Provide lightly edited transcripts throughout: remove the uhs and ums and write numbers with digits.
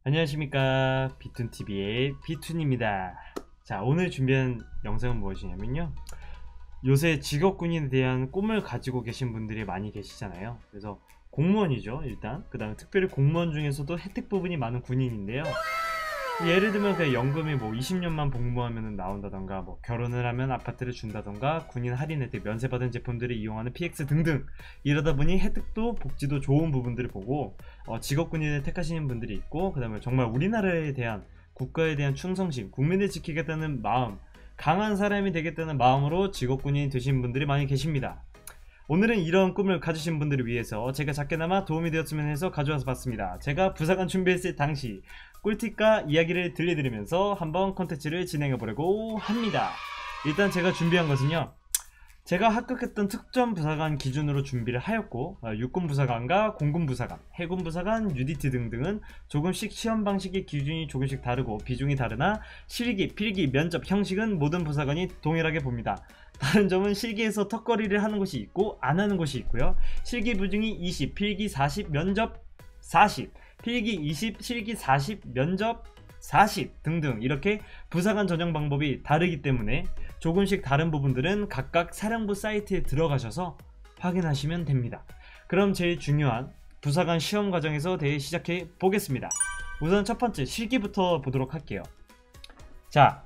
안녕하십니까, 비툰TV의 비툰입니다. 자, 오늘 준비한 영상은 무엇이냐면요, 요새 직업군인에 대한 꿈을 가지고 계신 분들이 많이 계시잖아요. 그래서 공무원이죠, 일단. 그 다음에 특별히 공무원 중에서도 혜택 부분이 많은 군인인데요, 예를 들면 그냥 연금이 뭐 20년만 복무하면 나온다던가, 뭐 결혼을 하면 아파트를 준다던가, 군인 할인 혜택, 면세받은 제품들을 이용하는 PX 등등, 이러다 보니 혜택도 복지도 좋은 부분들을 보고 직업군인을 택하시는 분들이 있고, 그 다음에 정말 우리나라에 대한, 국가에 대한 충성심, 국민을 지키겠다는 마음, 강한 사람이 되겠다는 마음으로 직업군인이 되신 분들이 많이 계십니다. 오늘은 이런 꿈을 가지신 분들을 위해서 제가 작게나마 도움이 되었으면 해서 가져와서 봤습니다. 제가 부사관 준비했을 당시 꿀팁과 이야기를 들려드리면서 한번 컨텐츠를 진행해보려고 합니다. 일단 제가 준비한 것은요, 제가 합격했던 특전 부사관 기준으로 준비를 하였고, 육군 부사관과 공군 부사관, 해군 부사관, UDT 등등은 조금씩 시험 방식의 기준이 조금씩 다르고 비중이 다르나 실기, 필기, 면접 형식은 모든 부사관이 동일하게 봅니다. 다른 점은 실기에서 턱걸이를 하는 곳이 있고 안 하는 곳이 있고요. 실기 비중이 20, 필기 40, 면접 40, 필기 20, 실기 40, 면접 40 등등, 이렇게 부사관 전형 방법이 다르기 때문에 조금씩 다른 부분들은 각각 사령부 사이트에 들어가셔서 확인하시면 됩니다. 그럼 제일 중요한 부사관 시험 과정에서 대해 시작해 보겠습니다. 우선 첫 번째 실기부터 보도록 할게요. 자,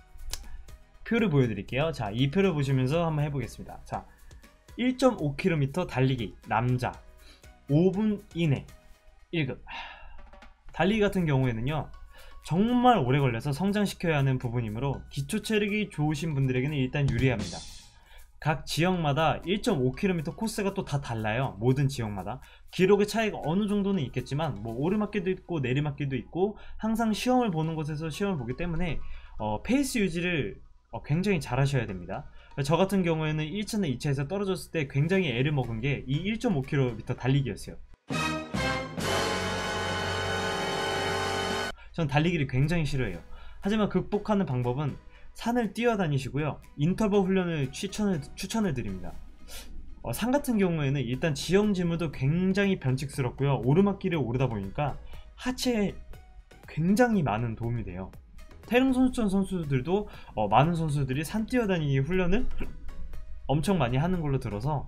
표를 보여드릴게요. 자, 이 표를 보시면서 한번 해보겠습니다. 자, 1.5km 달리기 남자 5분 이내 1급. 달리기 같은 경우에는요, 정말 오래 걸려서 성장시켜야 하는 부분이므로 기초 체력이 좋으신 분들에게는 일단 유리합니다. 각 지역마다 1.5km 코스가 또 다 달라요. 모든 지역마다 기록의 차이가 어느 정도는 있겠지만, 뭐 오르막길도 있고 내리막길도 있고, 항상 시험을 보는 곳에서 시험을 보기 때문에 페이스 유지를 굉장히 잘 하셔야 됩니다. 저 같은 경우에는 1차나 2차에서 떨어졌을 때 굉장히 애를 먹은 게 이 1.5km 달리기였어요. 전 달리기를 굉장히 싫어해요. 하지만 극복하는 방법은 산을 뛰어다니시고요, 인터벌 훈련을 추천을 드립니다. 산 같은 경우에는 일단 지형 지물도 굉장히 변칙스럽고요, 오르막길을 오르다 보니까 하체에 굉장히 많은 도움이 돼요. 태릉 선수촌 선수들도 많은 선수들이 산 뛰어다니기 훈련을 엄청 많이 하는 걸로 들어서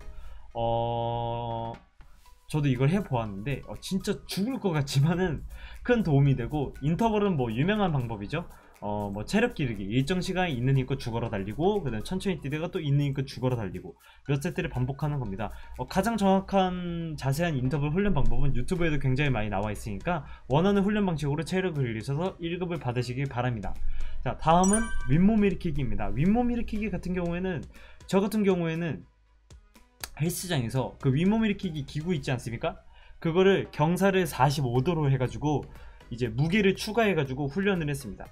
저도 이걸 해보았는데 진짜 죽을 것 같지만은 큰 도움이 되고, 인터벌은 뭐 유명한 방법이죠. 뭐 체력 기르기, 일정 시간이 있는 힘껏 죽어라 달리고, 그 다음 천천히 뛰다가 또 있는 힘껏 죽어라 달리고, 몇 세트를 반복하는 겁니다. 가장 정확한 자세한 인터벌 훈련 방법은 유튜브에도 굉장히 많이 나와 있으니까 원하는 훈련 방식으로 체력을 기르셔서 1급을 받으시길 바랍니다. 자, 다음은 윗몸 일으키기입니다. 윗몸 일으키기 같은 경우에는, 저 같은 경우에는 헬스장에서 그 윗몸 일으키기 기구 있지 않습니까? 그거를 경사를 45도로 해가지고 이제 무게를 추가해가지고 훈련을 했습니다.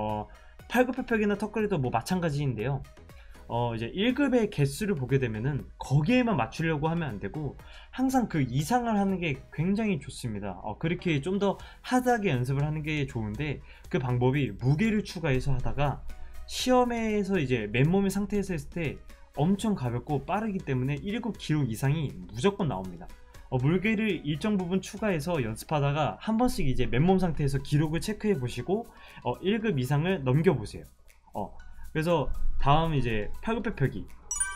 팔굽혀펴기나 턱걸이도 뭐 마찬가지인데요, 이제 1급의 개수를 보게 되면은 거기에만 맞추려고 하면 안 되고 항상 그 이상을 하는 게 굉장히 좋습니다. 그렇게 좀 더 하드하게 연습을 하는 게 좋은데, 그 방법이 무게를 추가해서 하다가 시험에서 이제 맨몸의 상태에서 했을 때 엄청 가볍고 빠르기 때문에 1급 기록 이상이 무조건 나옵니다. 무게를 일정 부분 추가해서 연습하다가 한 번씩 이제 맨몸 상태에서 기록을 체크해 보시고 1급 이상을 넘겨 보세요. 그래서 다음 이제 팔굽혀펴기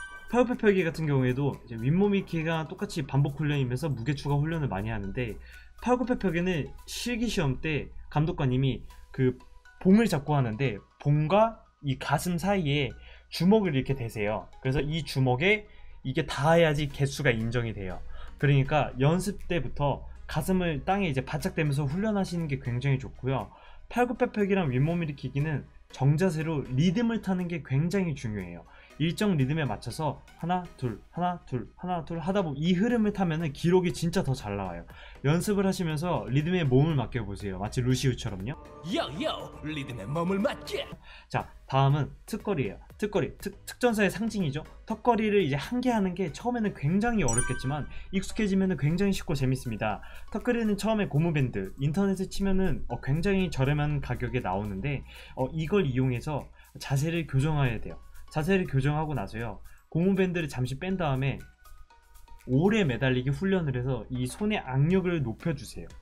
같은 경우에도 이제 윗몸 일으키기가 똑같이 반복 훈련이면서 무게 추가 훈련을 많이 하는데, 팔굽혀펴기는 실기 시험 때 감독관님이 그 봉을 잡고 하는데, 봉과 이 가슴 사이에 주먹을 이렇게 대세요. 그래서 이 주먹에 이게 닿아야지 개수가 인정이 돼요. 그러니까 연습 때부터 가슴을 땅에 이제 바짝 대면서 훈련하시는 게 굉장히 좋고요. 팔굽혀펴기랑 윗몸 일으키기는 정자세로 리듬을 타는 게 굉장히 중요해요. 일정 리듬에 맞춰서 하나 둘 하나 둘 하나 둘 하다 보면 이 흐름을 타면은 기록이 진짜 더 잘 나와요. 연습을 하시면서 리듬에 몸을 맡겨 보세요. 마치 루시우처럼요. 요요 리듬에 몸을 맡겨. 자, 다음은 턱걸이에요. 턱걸이, 특전사의 상징이죠. 턱걸이를 이제 한 개 하는 게 처음에는 굉장히 어렵겠지만 익숙해지면 굉장히 쉽고 재밌습니다. 턱걸이는 처음에 고무밴드, 인터넷에 치면은 굉장히 저렴한 가격에 나오는데 이걸 이용해서 자세를 교정해야 돼요. 자세를 교정하고 나서요, 고무밴드를 잠시 뺀 다음에 오래 매달리기 훈련을 해서 이 손의 악력을 높여주세요.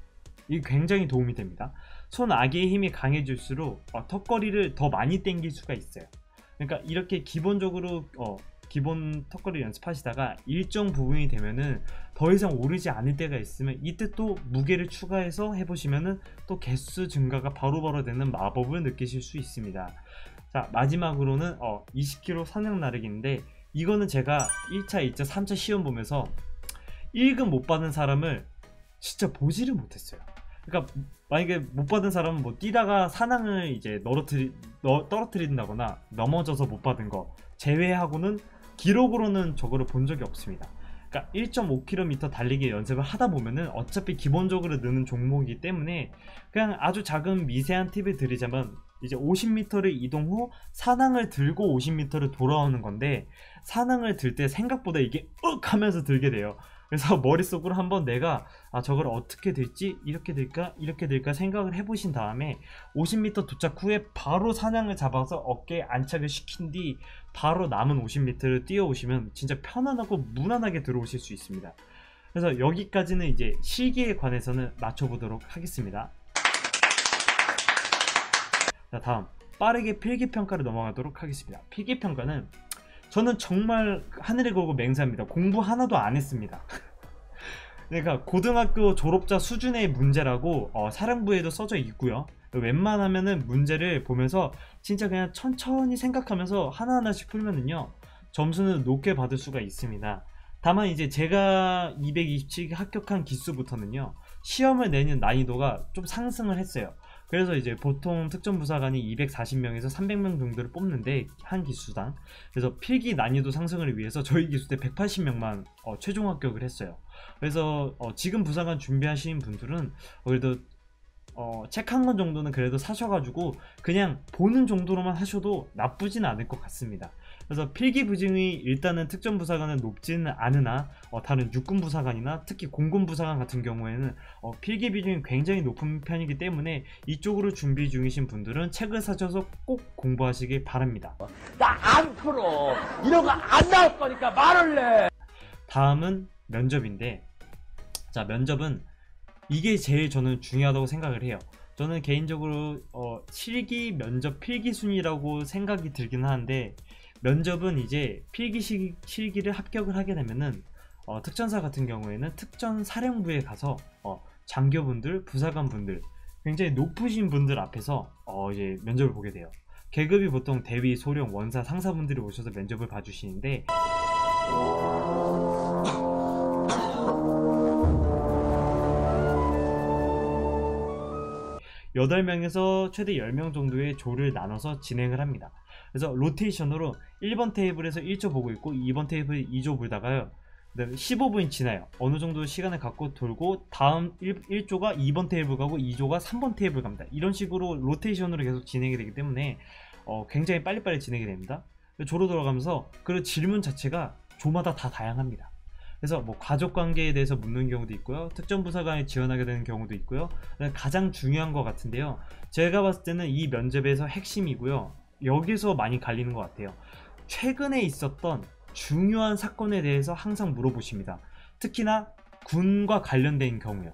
이게 굉장히 도움이 됩니다. 손아귀의 힘이 강해질수록 턱걸이를 더 많이 당길 수가 있어요. 그러니까 이렇게 기본적으로 기본 턱걸이 연습하시다가 일정 부분이 되면은 더 이상 오르지 않을 때가 있으면 이때 또 무게를 추가해서 해보시면은 또 개수 증가가 바로바로 되는 마법을 느끼실 수 있습니다. 자, 마지막으로는 20kg 산행 나르기인데, 이거는 제가 1차, 2차, 3차 시험 보면서 1급 못 받은 사람을 진짜 보지를 못했어요. 그러니까 만약에 못 받은 사람은 뭐 뛰다가 산항을 이제 떨어뜨린다거나 넘어져서 못 받은 거 제외하고는 기록으로는 저거를 본 적이 없습니다. 그러니까 1.5km 달리기 연습을 하다 보면은 어차피 기본적으로 느는 종목이기 때문에 그냥 아주 작은 미세한 팁을 드리자면, 이제 50m를 이동 후 산항을 들고 50m를 돌아오는 건데, 산항을 들 때 생각보다 이게 하면서 들게 돼요. 그래서 머릿속으로 한번 내가 저걸 어떻게 될지, 이렇게 될까 이렇게 될까 생각을 해보신 다음에 50m 도착 후에 바로 산항을 잡아서 어깨에 안착을 시킨 뒤 바로 남은 50m를 뛰어오시면 진짜 편안하고 무난하게 들어오실 수 있습니다. 그래서 여기까지는 이제 실기에 관해서는 맞춰보도록 하겠습니다. 자, 다음 빠르게 필기평가를 넘어가도록 하겠습니다. 필기평가는 저는 정말 하늘에 걸고 맹세합니다. 공부 하나도 안 했습니다. 그러니까 고등학교 졸업자 수준의 문제라고 사령부에도 써져 있고요. 웬만하면은 문제를 보면서 진짜 그냥 천천히 생각하면서 하나하나씩 풀면은요, 점수는 높게 받을 수가 있습니다. 다만 이제 제가 227기 합격한 기수부터는요, 시험을 내는 난이도가 좀 상승을 했어요. 그래서 이제 보통 특전부사관이 240명에서 300명 정도를 뽑는데, 한 기수당. 그래서 필기 난이도 상승을 위해서 저희 기수 때 180명만 최종 합격을 했어요. 그래서 지금 부사관 준비하시는 분들은 그래도 책 한 권 정도는 그래도 사셔가지고 그냥 보는 정도로만 하셔도 나쁘진 않을 것 같습니다. 그래서 필기 비중이 일단은 특전부사관은 높지는 않으나 다른 육군부사관이나 특히 공군부사관 같은 경우에는 필기 비중이 굉장히 높은 편이기 때문에 이쪽으로 준비 중이신 분들은 책을 사셔서 꼭 공부하시길 바랍니다. 나 안 풀어. 이런 거 안 나올 거니까 말을 해. 다음은 면접인데, 자, 면접은 이게 제일 저는 중요하다고 생각을 해요. 저는 개인적으로 실기, 면접, 필기 순위라고 생각이 들긴 하는데, 면접은 이제 필기 실기를 합격을 하게 되면은 특전사 같은 경우에는 특전 사령부에 가서 장교분들, 부사관분들, 굉장히 높으신 분들 앞에서 이제 면접을 보게 돼요. 계급이 보통 대위, 소령, 원사, 상사분들이 오셔서 면접을 봐주시는데, 8명에서 최대 10명 정도의 조를 나눠서 진행을 합니다. 그래서 로테이션으로 1번 테이블에서 1조 보고 있고 2번 테이블 2조 보다가요, 15분이 지나요. 어느 정도 시간을 갖고 돌고 다음 1조가 2번 테이블 가고 2조가 3번 테이블 갑니다. 이런 식으로 로테이션으로 계속 진행이 되기 때문에 굉장히 빨리빨리 진행이 됩니다. 조로 돌아가면서 그 질문 자체가 조마다 다 다양합니다. 그래서 뭐 가족관계에 대해서 묻는 경우도 있고요, 특전부사관에 지원하게 되는 경우도 있고요. 가장 중요한 것 같은데요, 제가 봤을 때는 이 면접에서 핵심이고요, 여기서 많이 갈리는 것 같아요. 최근에 있었던 중요한 사건에 대해서 항상 물어보십니다. 특히나 군과 관련된 경우요.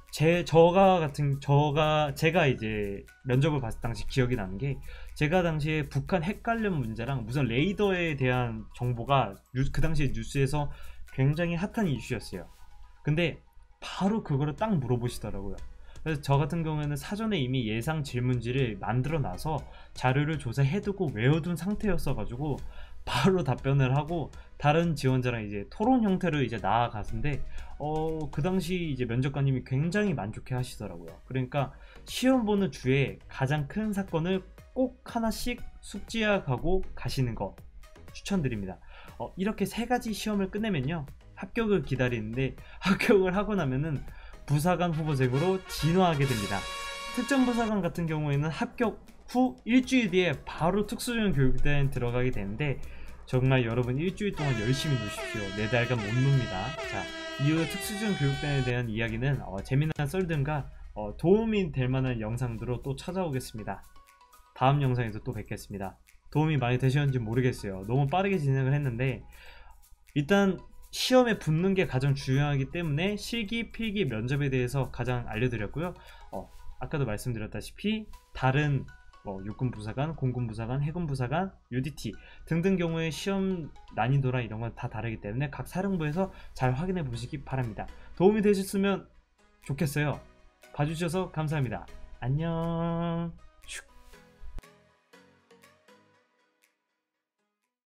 제가 이제 면접을 봤을 당시 기억이 나는 게, 제가 당시에 북한 핵 관련 문제랑 무슨 레이더에 대한 정보가 그 당시에 뉴스에서 굉장히 핫한 이슈였어요. 근데 바로 그거를 딱 물어보시더라고요. 그래서 저 같은 경우에는 사전에 이미 예상 질문지를 만들어 놔서 자료를 조사해두고 외워둔 상태였어 가지고 바로 답변을 하고 다른 지원자랑 이제 토론 형태로 이제 나아갔는데, 그 당시 이제 면접관님이 굉장히 만족해 하시더라고요. 그러니까 시험 보는 주에 가장 큰 사건을 꼭 하나씩 숙지하고 가시는 거 추천드립니다. 이렇게 3가지 시험을 끝내면요, 합격을 기다리는데, 합격을 하고 나면은 부사관 후보생으로 진화하게 됩니다. 특전부사관 같은 경우에는 합격 후 일주일 뒤에 바로 특수전 교육대에 들어가게 되는데, 정말 여러분 일주일 동안 열심히 노십시오. 4달간 못 놉니다. 자, 이후 특수전 교육대에 대한 이야기는 재미난 썰들과 도움이 될 만한 영상들로 또 찾아오겠습니다. 다음 영상에서 또 뵙겠습니다. 도움이 많이 되셨는지 모르겠어요. 너무 빠르게 진행을 했는데, 일단 시험에 붙는 게 가장 중요하기 때문에 실기, 필기, 면접에 대해서 가장 알려드렸고요. 아까도 말씀드렸다시피 다른 육군부사관, 공군부사관, 해군부사관, UDT 등등 경우에 시험 난이도랑 이런 건 다 다르기 때문에 각 사령부에서 잘 확인해 보시기 바랍니다. 도움이 되셨으면 좋겠어요. 봐주셔서 감사합니다. 안녕.